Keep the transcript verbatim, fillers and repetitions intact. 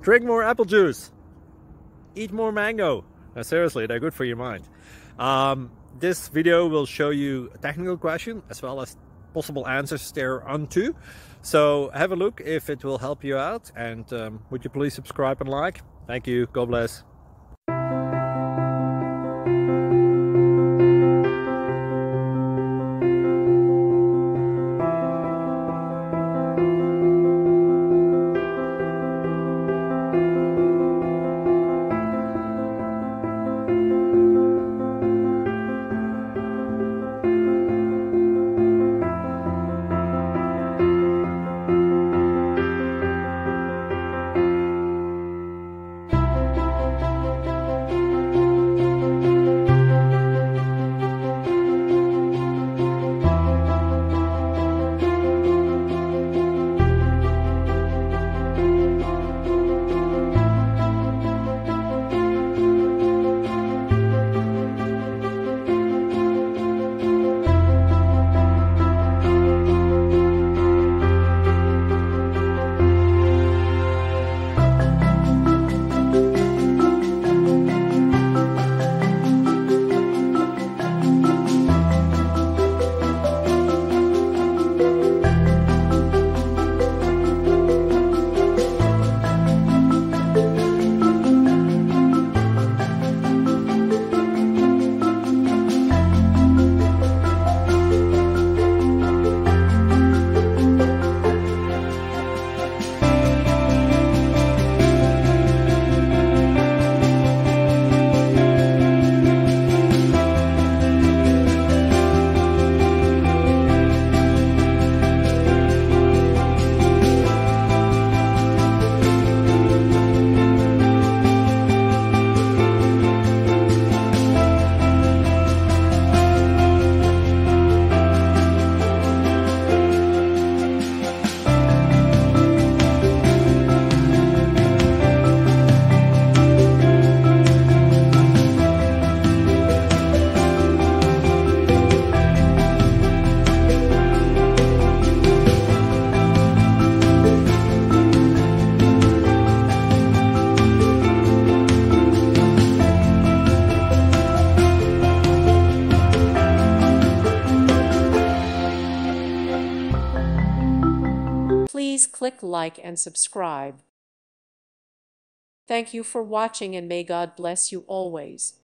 Drink more apple juice. Eat more mango. Now, seriously, they're good for your mind. Um, this video will show you a technical question as well as possible answers thereunto. So have a look if it will help you out, and um, would you please subscribe and like? Thank you. God bless. Please click like and subscribe. Thank you for watching, and may God bless you always.